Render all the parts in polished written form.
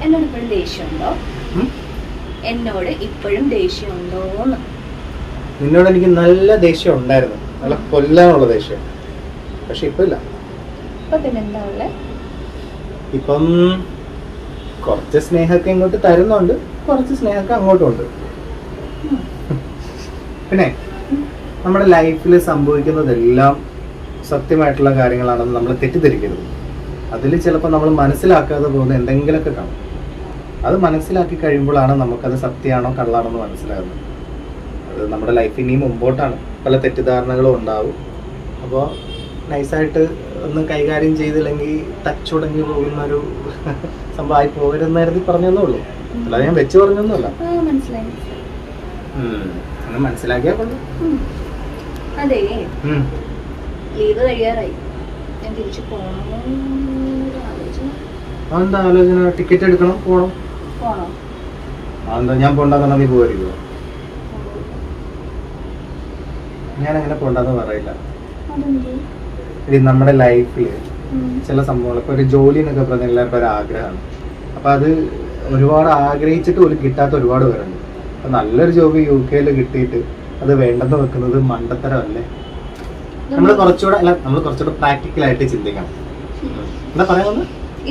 എന്നോട് ഇപ്പോഴും ദേഷ്യമുണ്ടോ? എന്നോട് ഇപ്പോഴും ദേഷ്യമുണ്ടോന്ന്? നിന്നോട് എനിക്ക് നല്ല ദേഷ്യം ഉണ്ടായിരുന്നു, നല്ല കൊല്ലാനുള്ള ദേഷ്യം. പക്ഷെ ഇപ്പൊ ഇല്ല. ഇപ്പൊ പിന്നെന്താ ഉള്ളെ? ഇപ്പം കുറച്ച് സ്നേഹമൊക്കെ ഇങ്ങോട്ട് തരുന്നുണ്ട്, കുറച്ച് സ്നേഹമൊക്കെ അങ്ങോട്ടും ഉണ്ട്. പിന്നെ നമ്മുടെ ലൈഫിൽ സംഭവിക്കുന്നതെല്ലാം സത്യമായിട്ടുള്ള കാര്യങ്ങളാണെന്ന് നമ്മൾ തെറ്റിദ്ധരിക്കരുത്. അതിൽ ചിലപ്പോൾ നമ്മൾ മനസ്സിലാക്കാതെ പോകുന്ന എന്തെങ്കിലുമൊക്കെ കാണും. അത് മനസ്സിലാക്കി കഴിയുമ്പോഴാണ് നമുക്കത് സത്യമാണോ കള്ളാണോ എന്ന് മനസ്സിലാകുന്നത്. അത് നമ്മുടെ ലൈഫ് ഇനിയും മുമ്പോട്ടാണ്, പല തെറ്റിദ്ധാരണകളും ഉണ്ടാവും. അപ്പോൾ നൈസായിട്ട് ഒന്നും കൈകാര്യം ചെയ്തില്ലെങ്കിൽ തച്ചുടങ്ങി പോകുന്നൊരു സംഭവമായി പോകരുതെന്നായിരുന്നു പറഞ്ഞതേ ഉള്ളൂ. അല്ലാതെ ഞാൻ വെച്ച് പറഞ്ഞൊന്നുമല്ല. മനസ്സിലാക്കിയാ കൊള്ളു. അതെ, ലീവ് കഴിയാറായി. ഞാൻ തിരിച്ചു പോകണോ? അതെന്താ ആലോചന? ടിക്കറ്റ് എടുക്കണം, പോണം. അതെന്താ ഞാൻ പോണ്ടെന്നാ നീ പോകാതിരിക്കുമോ? ഞാൻ അങ്ങനെ പോണ്ടെന്ന് പറയില്ല. നമ്മുടെ ലൈഫിൽ ചില സംഭവങ്ങൾ, ഇപ്പൊ ഒരു ജോലി എന്നൊക്കെ പറഞ്ഞ എല്ലാവർക്കും ഒരു ആഗ്രഹമാണ്. അപ്പൊ അത് ഒരുപാട് ആഗ്രഹിച്ചിട്ട് പോലും കിട്ടാത്ത ഒരുപാട് പേരുണ്ട്. അപ്പൊ നല്ലൊരു ജോബ് UK കിട്ടിയിട്ട് അത് വേണ്ടെന്ന് വെക്കുന്നത് മണ്ടത്തരമല്ലേ? നമ്മൾ കുറച്ചുകൂടെ പ്രാക്ടിക്കലായിട്ട് ചിന്തിക്കണം. എന്താ പറയുന്നത്?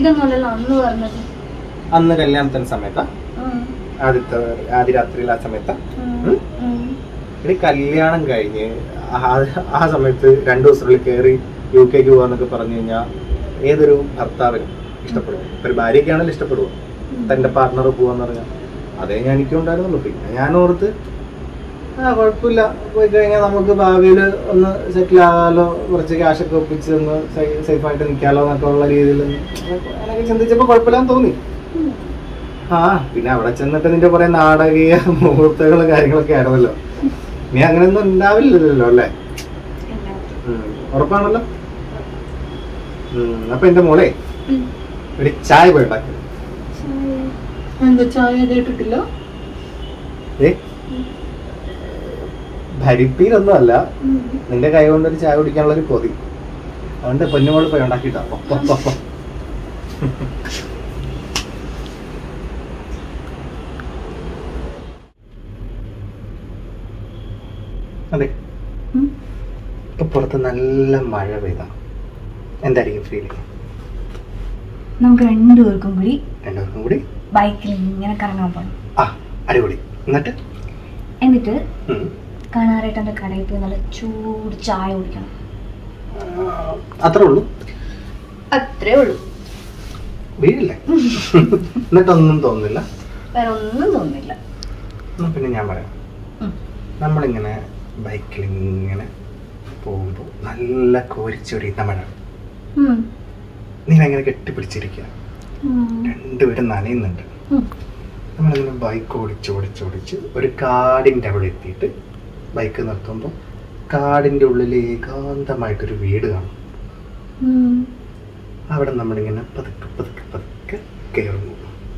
അന്ന് കല്യാണത്തിന് സമയത്താ, ആദ്യ രാത്രിയിൽ ആ സമയത്താ. ഇനി കല്യാണം കഴിഞ്ഞ് ആ സമയത്ത് 2 ദിവസത്തിനുള്ളിൽ കയറി UK പോവാന്നൊക്കെ പറഞ്ഞു കഴിഞ്ഞാൽ ഏതൊരു ഭർത്താവിനും ഇഷ്ടപ്പെടും. ഒരു ഭാര്യയ്ക്കാണെങ്കിലും ഇഷ്ടപ്പെടുമോ തന്റെ പാർട്ണർ പോവാന്ന് പറഞ്ഞാൽ? അതേ ഞാൻ എനിക്കും ഉണ്ടായിരുന്നുള്ളൂ. പിന്നെ ഞാൻ ഓർത്ത് കുഴപ്പമില്ല, പോയി കഴിഞ്ഞാൽ നമുക്ക് ഭാവിയിൽ ഒന്ന് സെറ്റിൽ ആകാലോ, കുറച്ച് ക്യാഷൊക്കെ ഒപ്പിച്ച് ഒന്ന് സേഫായിട്ട് നിൽക്കാലോ എന്നൊക്കെ ഉള്ള രീതിയിൽ അങ്ങനെയൊക്കെ ചിന്തിച്ചപ്പോൾ കുഴപ്പമില്ലാന്ന് തോന്നി. പിന്നെ അവിടെ ചെന്നിട്ട് നിന്റെ കുറെ നാടകീയ മുഹൂർത്തങ്ങളും കാര്യങ്ങളൊക്കെ ആയിരുന്നല്ലോ. നീ അങ്ങനെയൊന്നും ഉണ്ടാവില്ലല്ലോ അല്ലേ? ഉറപ്പാണല്ലോ. അപ്പൊ എന്റെ മോളെ ഒരു ചായ പോയി ഉണ്ടാക്കി. എന്താ ചായ കേട്ടിട്ടില്ല? ഭരിപ്പീരൊന്നും അല്ല, നിന്റെ കൈ കൊണ്ടൊരു ചായ കുടിക്കാനുള്ള ഒരു കൊതി. അതുകൊണ്ട് പൊന്നുമോള് പോയി ഉണ്ടാക്കിട്ടാ. അതെ, ഇപ്പൊ പുറത്ത് നല്ല മഴ പെയ്താ എന്തായിരിക്കും ഫീലിംഗ്? നമുക്ക് രണ്ടുപേർക്കും കൂടി ബൈക്കിൽ ഇങ്ങനെ കറങ്ങാൻ പോകണം. അടിപൊളി. എന്നിട്ട് കാണാറായിട്ട് കടയിൽ പോയി നല്ല ചൂട് ചായ കുടിക്കണം. അത്രേ ഉള്ളൂ? അത്രേ ഉള്ളൂ. വീടില്ലേ? എന്നിട്ടൊന്നും തോന്നുന്നില്ല? വേറെ ഒന്നും തോന്നുന്നില്ല. പിന്നെ ഞാൻ പറയാം, നമ്മളിങ്ങനെ ബൈക്കിൽ ഇങ്ങനെ പോകുമ്പോൾ നല്ല കോരിച്ചൊരിയുന്ന മഴ, നീ അങ്ങനെ കെട്ടിപ്പിടിച്ചിരിക്കുക, രണ്ടുപേരും നനയുന്നുണ്ട്. നമ്മളിങ്ങനെ ബൈക്ക് ഓടിച്ച് ഒരു കാടിൻ്റെ അവിടെ എത്തിയിട്ട് ബൈക്ക് നിർത്തുമ്പോൾ കാടിൻ്റെ ഉള്ളിൽ ഏകാന്തമായിട്ടൊരു വീട് കാണും. അവിടെ നമ്മളിങ്ങനെ പതുക്കെ കയറുന്നു.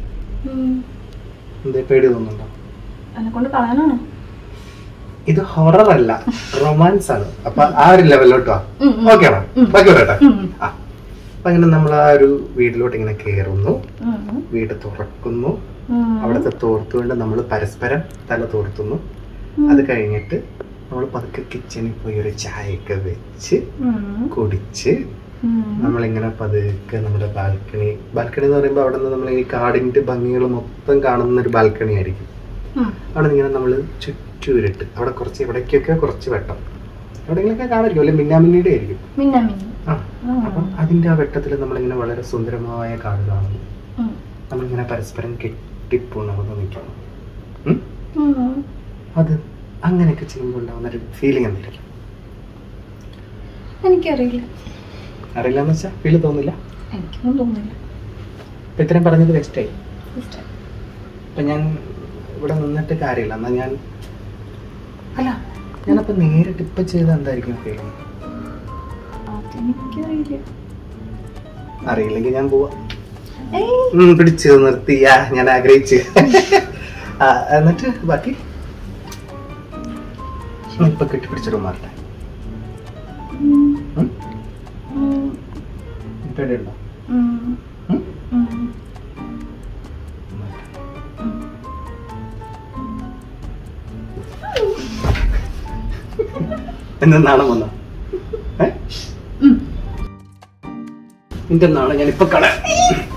എന്തേ പേടി തോന്നുന്നുണ്ടോ? എന്നെക്കൊണ്ട് കളയാനാണോ? ഇത് ഹൊറർ അല്ല, റൊമാൻസ് ആണ്. അപ്പൊ ആ ഒരു ലെവലിലോട്ടോ ഓക്കെ ആണോ? ബാക്കി പറയട്ടെ. അപ്പൊ അങ്ങനെ നമ്മൾ ആ ഒരു വീട്ടിലോട്ട് ഇങ്ങനെ കയറുന്നു, വീട് തുറക്കുന്നു, അവിടുത്തെ തോർത്തുകൊണ്ട് നമ്മൾ പരസ്പരം തല തോർത്തുന്നു. അത് കഴിഞ്ഞിട്ട് നമ്മൾ പതുക്കെ കിച്ചണിൽ പോയി ഒരു ചായയൊക്കെ വെച്ച് കുടിച്ച് നമ്മളിങ്ങനെ പതുക്കെ നമ്മുടെ ബാൽക്കണി എന്ന് പറയുമ്പോൾ അവിടെ നിന്ന് നമ്മൾ ഈ കാടിന്റെ ഭംഗികൾ മൊത്തം കാണുന്ന ഒരു ബാൽക്കണി ആയിരിക്കും. അവിടെ ഇങ്ങനെ നമ്മൾ ചുറ്റുവിരട്ട്, അവിടെ കുറച്ച് ഇവിടേക്കൊക്കെ കുറച്ച് വെട്ടം എവിടെയെങ്കിലൊക്കെ കാണായിരിക്കും, അല്ലെ മിന്നാമിന്നിയുടെ ആയിരിക്കും. അപ്പം അതിന്റെ ആ വെട്ടത്തിൽ നമ്മളിങ്ങനെ വളരെ സുന്ദരമായ കാട് കാണുന്നു. നമ്മളിങ്ങനെ പരസ്പരം കെട്ടിപ്പുണർന്ന് നിൽക്കണം. അത് അങ്ങനെയൊക്കെ ചെയ്യുമ്പോൾ ഉണ്ടാവുന്നൊരു ഫീലിംഗ് എന്തായിരിക്കും? അറിയില്ലെന്ന് വെച്ചാൽ ഫീല് തോന്നില്ല? എനിക്കൊന്നും തോന്നില്ല. ഇപ്പൊ ഇത്രയും പറഞ്ഞത് വെസ്റ്റായി. ഇപ്പൊ ഞാൻ ഇവിടെ നിന്നിട്ട് കാര്യമില്ല. എന്നാ ഞാനപ്പോ നേരിട്ട് ഇപ്പൊ ചെയ്ത എന്തായിരിക്കും ഫീലിംഗ്? അറിയില്ലെങ്കിൽ ഞാൻ പോവാ. പിടിച്ചു നിർത്തിയാ ഞാൻ ആഗ്രഹിച്ച്. എന്നിട്ട് ബാക്കി ഇപ്പൊ കെട്ടിപ്പിടിച്ചിട്ട് മാറട്ടെ. പേടിയുണ്ടോ? എന്താ നാണം വന്ന നിന്റെ നാളെ ഞാനിപ്പോ കളയാം.